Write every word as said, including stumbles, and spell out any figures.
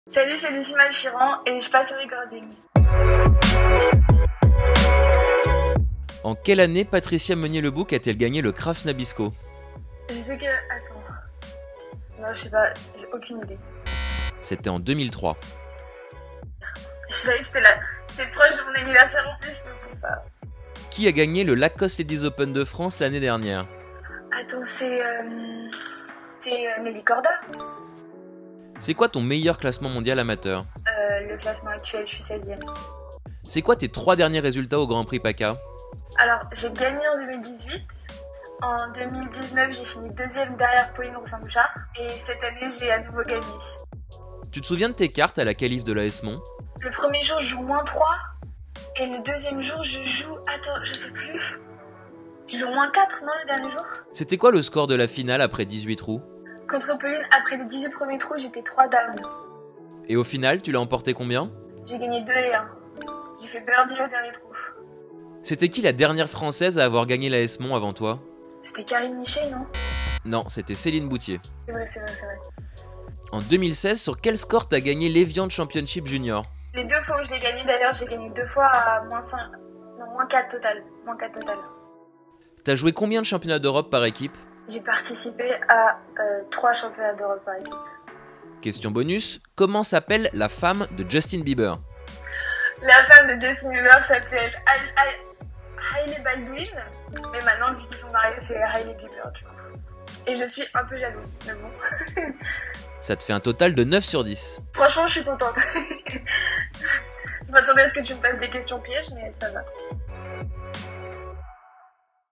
Salut, c'est Lucie Malchiran et je passe au recording. En quelle année Patricia Meunier-Lebouc a-t-elle gagné le Kraft Nabisco? Je sais que... Attends... Non, je sais pas, j'ai aucune idée. C'était en deux mille trois. Je savais que c'était là. C'était proche de mon anniversaire en plus, mais pour ça. Qui a gagné le Lacoste Ladies Open de France l'année dernière? Attends, c'est... Euh... C'est euh, Nelly Corda. C'est quoi ton meilleur classement mondial amateur? Euh, le classement actuel, je suis seizième. C'est quoi tes trois derniers résultats au Grand Prix PACA? Alors, j'ai gagné en deux mille dix-huit. En deux mille dix-neuf, j'ai fini deuxième derrière Pauline Roussin-Bouchard. Et cette année, j'ai à nouveau gagné. Tu te souviens de tes cartes à la qualif de l'A S Mont? Le premier jour, je joue moins trois. Et le deuxième jour, je joue... Attends, je sais plus. Je joue moins quatre, non, le dernier jour? C'était quoi le score de la finale après dix-huit trous? Contre Pauline, après les dix-huit premiers trous, j'étais trois down. Et au final, tu l'as emporté combien? J'ai gagné deux et un. J'ai fait birdie au dernier trou. C'était qui la dernière française à avoir gagné l'A S Mont avant toi? C'était Karine Nichet, non? Non, c'était Céline Boutier. C'est vrai, c'est vrai, c'est vrai. En deux mille seize, sur quel score t'as gagné l'Evian Championship Junior? Les deux fois où je l'ai gagné, d'ailleurs, j'ai gagné deux fois à moins cinq... Non, moins quatre total. Moins quatre total. T'as joué combien de championnats d'Europe par équipe? J'ai participé à euh, trois championnats d'Europe par équipe. Question bonus, comment s'appelle la femme de Justin Bieber? La femme de Justin Bieber s'appelle Hailey Baldwin, mais maintenant, vu qu'ils sont mariés, c'est Hailey Bieber, du coup. Et je suis un peu jalouse, mais bon. Ça te fait un total de neuf sur dix. Franchement, je suis contente. Je m'attendais à ce que tu me fasses des questions pièges, mais ça va.